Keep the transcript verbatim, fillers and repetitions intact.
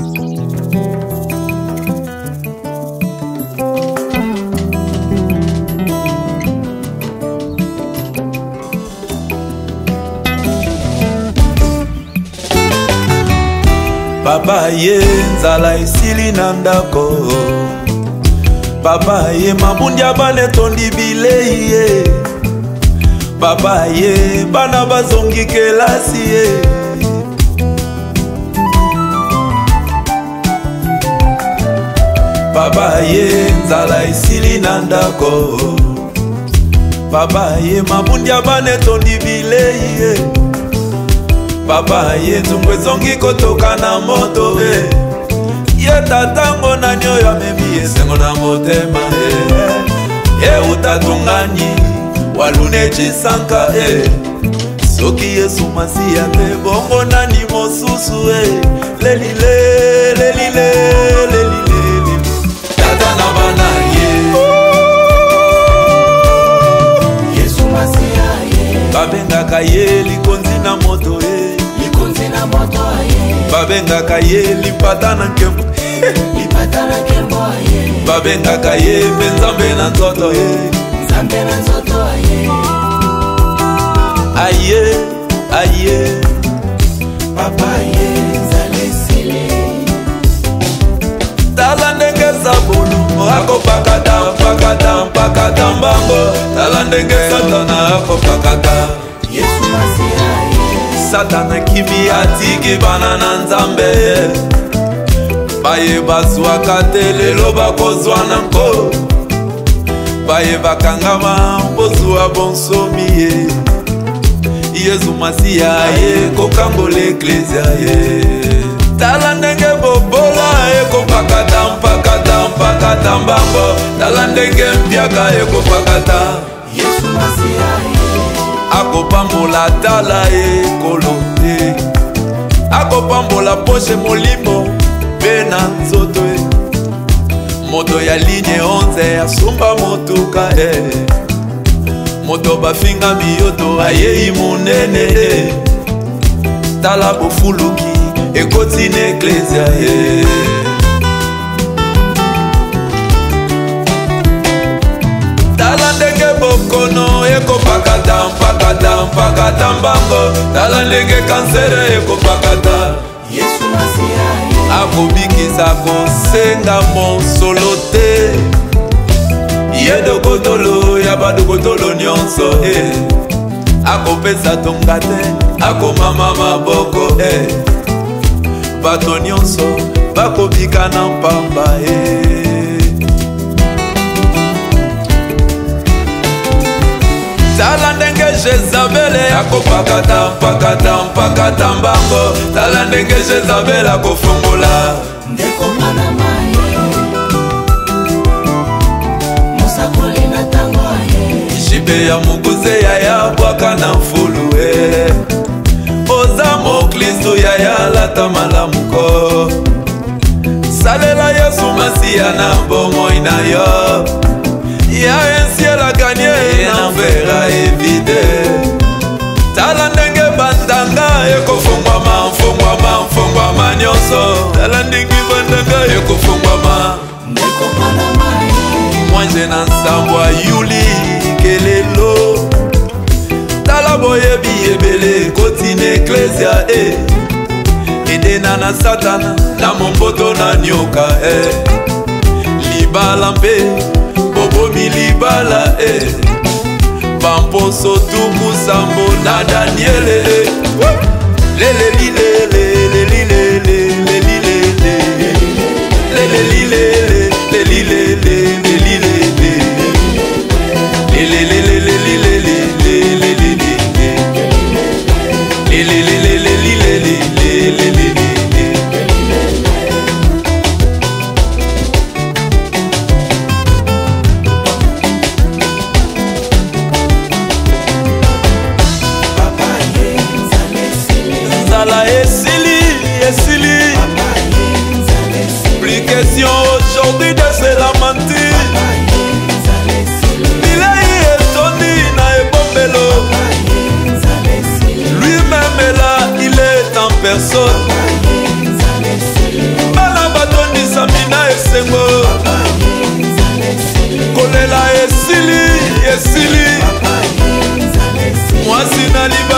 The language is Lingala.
Papa ye nzala esili na ndako, papa ye mabundia bane tondi bilei ye, papa ye bana bazongi kelasi ye. Papa ye nzala esili na ndako, papa ye mabundia bane tondi bilei ye, papa ye nzungwe zongi kotoka na moto eh. Ye tatango nani oyo amemi esengo na motema eh. Ye utatungani walune chisanka eh. Soki Yesu Masiya te bongo nani mosusu eh. Lelile lelile lelile tata na bana ye Yesu Masiya ye babengaka ye likonzi na moto eh. Babengaka ye lipata na nkembo lipata na nkembo ye babengaka ye benzambe na nzoto ye nzambe na nzoto ye aye aye papa ye nzala esili tala ndenge zabulu akopakata pakata pakata mbango tala ndenge satana akopakata Yesu Masiya ye Satana kimi atiki bana na nzambe baye bazwaka te lelo bakozwana nko baye bakangama bozwa bonsomi ye Yesu Masiya ye kokambola eklesia ye tala ndenge bobola ekopakata mpakata mpakata mbambo tala ndenge mpiaka ekopakata Yesu Masiya ye akopambola tala ekolo te akopambola poshe molimo pe na nzoto e moto ya ligne onze asumba motuka e moto bafinga miyoto ayei munene e tala bofuluki ekoti na eklesia e tala ndenge bokono ekopakata mpakata mpakata mbango tala ndenge kansere ekopakata Yesu Masiya ye akobikisa kosenga mosolo te ye dokotolo ya badokotolo nyonso e akopesa tonga te akomama maboko e bato nyonso bakobika na mpamba e tala ndenge Jezabele akopakata mpakata mpakata mbango tala ndenge Jezabele akofungola ndeko mana maye mosakoli na tango ye jibe ya muguze ya ya bwaka na mfulu e oza moklisto ya ya lata malamuko salela Yesu Masiya na bomoi na yo ya un ciel à gagner na verra évité tala ndenge bandanga ekofungwama mfungwama mfungwama nyonso tala ndenge bandanga ekofungwama ndeko mana maye mwanje na nsambwa yuli kelelo tala boyebi ebele koti na eklesia e edena na satana na momboto na nyoka e libala mpe bobomi libala e bamposo tuku sambo na daniele e lelelilele lelilele lelilele lelelilele lelilele lelilele lelelilele aujourd'hui de se lamenter Bilei etoni na ebombelo lui-même est là, il est en personne mwasi na liba